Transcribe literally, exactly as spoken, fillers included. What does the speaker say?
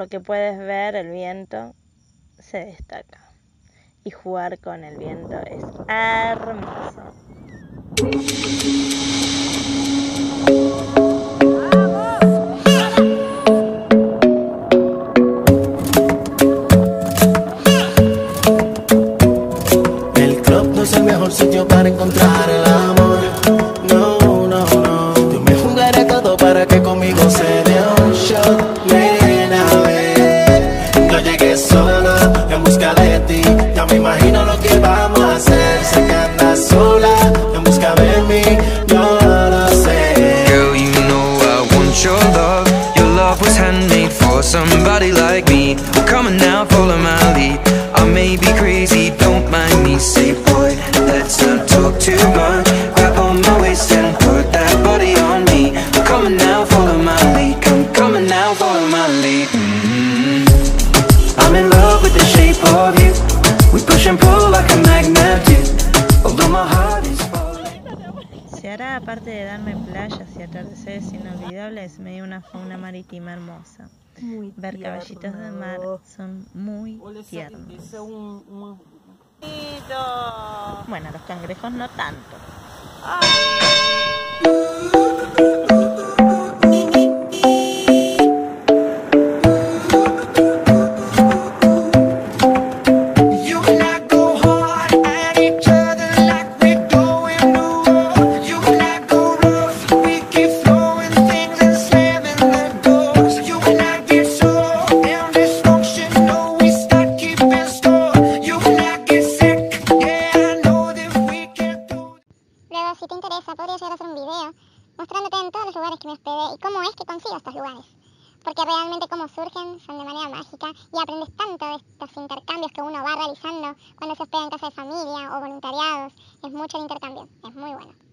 lo que puedes ver, el viento se destaca. Y jugar con el viento es hermoso. El club no es el mejor sitio para encontrar el amor. No, no, no. Yo me jugaré todo para que conmigo se dé un shot. Nena, ven. No llegué solo en busca de ti. Ya me imagino lo que vamos a hacer. Sé que andas sola en busca de mí. Yo lo sé. Girl, you know I want your love. Your love was handmade for somebody like me. Come on now, follow my lead. I may be crazy, don't mind me. Say, boy, let's not talk too much. Grab on my waist and put that body on me. Come on now, follow my lead. Come, come on now, follow my lead. Mm-hmm. I'm in love with the shape of you. We push and pull like a magnet do. Although my heart is falling. Ceará, aparte de darme playas y atardeceres inolvidables, me dio una fauna marítima hermosa. Muy Ver tierno. caballitos de mar son muy tiernos. Ese es un, un... Bueno, los cangrejos no tanto. You and I go hard at each other like we're going to war. You and I go rough, we keep throwing things and slamming the doors. You and I get sore and dysfunctional, we start keeping score. You and I get sick, yeah, I know that we can do. Luego, si te interesa, podría llegar a hacer un video mostrándote en todos los lugares que me hospedé y cómo es que consigo estos lugares. Porque realmente cómo surgen son de manera mágica y aprendes tanto de estos intercambios que uno va realizando cuando se hospeda en casa de familia o voluntariados. Es mucho el intercambio, es muy bueno.